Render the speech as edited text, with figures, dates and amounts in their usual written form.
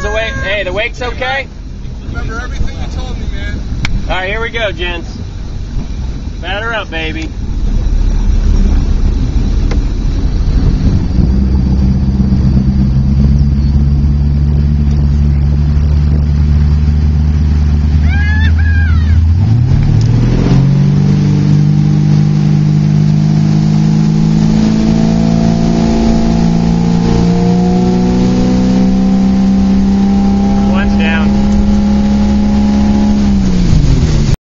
How's the wake? Hey, the wake's okay? Remember everything you told me, man. All right, here we go, gents. Batter up, baby.